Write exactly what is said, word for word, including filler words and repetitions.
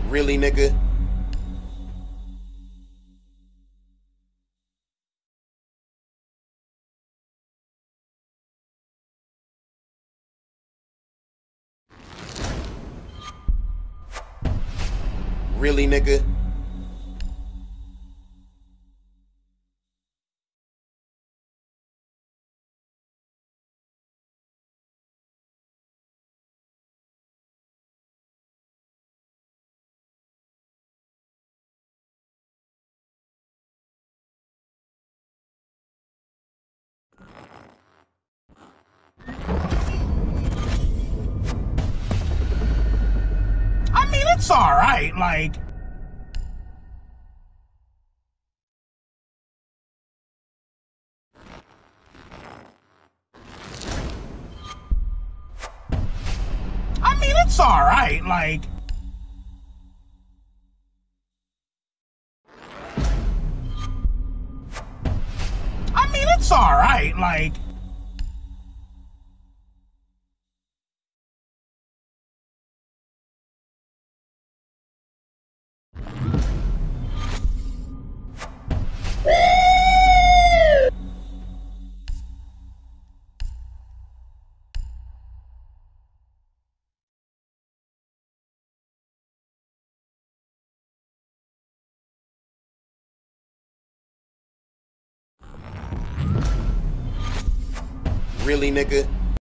Really, nigga? Really, nigga? I mean, it's alright, like... I mean, it's alright, like... I mean, it's alright, like... Really, nigga?